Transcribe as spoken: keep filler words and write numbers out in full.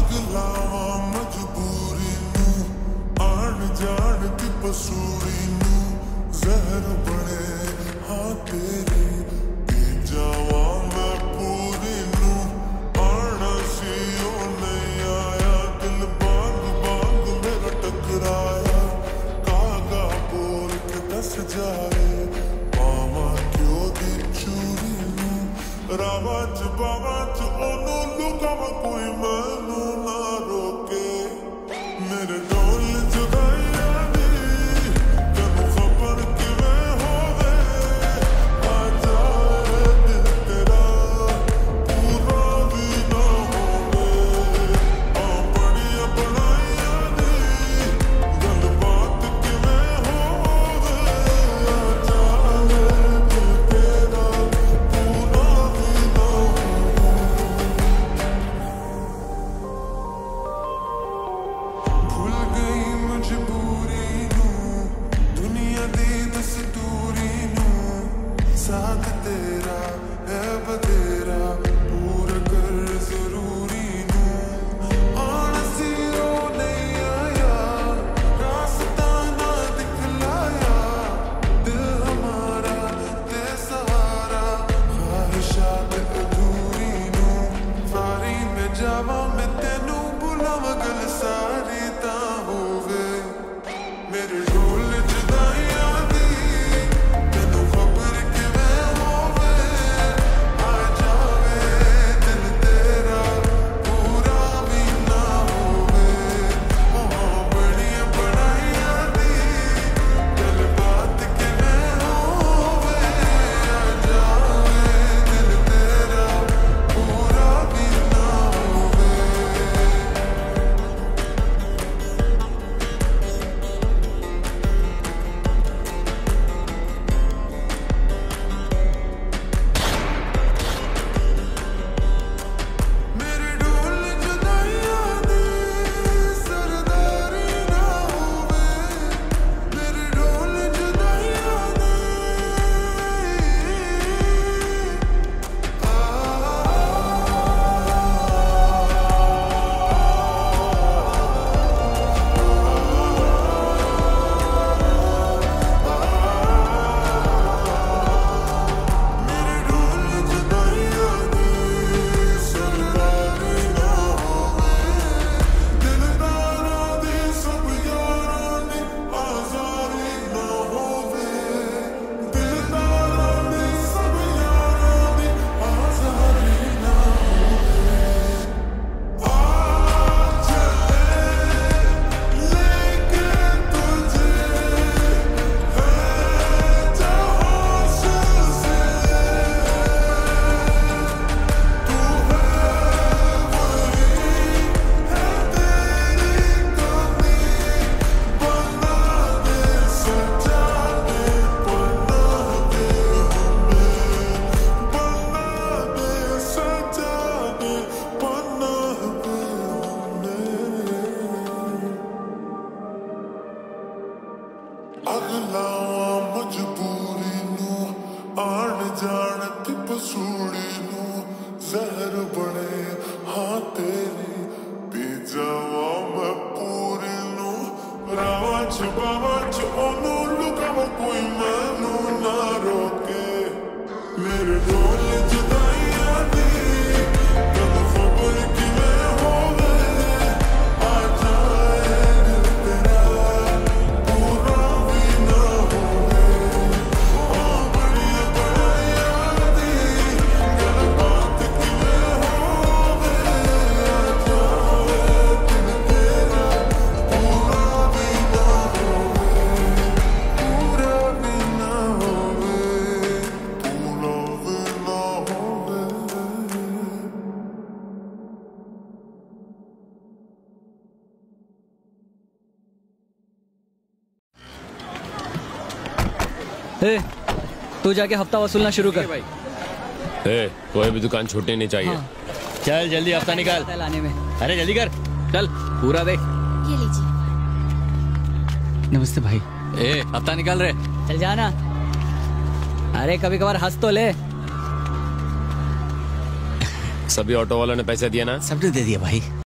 अगलावा मजबूरी नू आन जान दी पसूरी नू जहर बने हाँ तेरी पी जावा मैं पूरी नू आना सी ओ नहीं आया दिल बांग बांग मेरा टकराया कागा बोल के दस जाए मामा क्यों दी चूरी नू रावा च बावा च ओनू लुकावा कोई मैनू ना रोके मेरे ढोल जुदाइया दी तैनू खबर किवें होवे आ जाए दिल तेरा पूरा भी ना होवे आ बड़िया बनाइया दी गल बात किवें होवे आ जाए दिल तेरा पूरा भी ना होवे भूल गई मजबूरी नू दुनिया दी दस्तूरी नू साथ तेरा है बतेरा पूरा कर जरूरी नू आना सी ओ नहीं आया रास्ता ना दिखलाया दिल हमारा ते सहारा ख्वाहिशात अधूरी नू सारी में जावा मैं तेनू बुलावा गल सारी ता होवे मेरे ढोल जुदाइया दी तैनू खबर किवें होवे आ जावे दिल तेरा पूरा भी ना होवे ओ बड़िया बनाइया दी गल बात किवें होवे आ जावे दिल तेरा पूरा भी ना होवे मेरे ढोल जुदाइया दी सरदारी ना होवे मेरे ढोल जुदाइया दी मेरे ढोल जुदाइया दी सरदारी ना होवे दिलदारां दी सब यारां दी आज़ारी ना होवे दिलदारां दी सब यारां दी आज़ारी ना होवे आ चले लेके तुझे है जहां से तू है वही है तेरी कमी बना दे सजा दे बना दे हमें बना दे सजा दे बना दे हमें अगलावा मजबूरी नू आन जान दी पसूड़ी नू जहर बने हाँ तेरी पी जावा मैं पूरी नू रावा च बावा च ओनू लुकावा कोई मैनू ना रोके मेरे ढोल जुदाइया दी तैनू खबर किवें होवे आ जाए दिल तेरा पूरा भी ना होवे आ बड़िया बनाइया दी गल बात किवें होवे आ जाए दिल तेरा पूरा भी ना होवे पूरा भी ना होवे पूरा भी ना होवे ए, तू जाके हफ्ता वसूलना शुरू कर भाई ए, कोई भी दुकान छूटनी नहीं चाहिए। हाँ। चल जल्दी हफ्ता निकाल। लाने में अरे जल्दी कर, चल पूरा दे। ये लीजिए। नमस्ते भाई। ए हफ्ता निकाल रहे। चल जाना। अरे कभी कभार हंस तो ले। सभी ऑटो वालों ने पैसे दिए ना? सबने दे दिया भाई।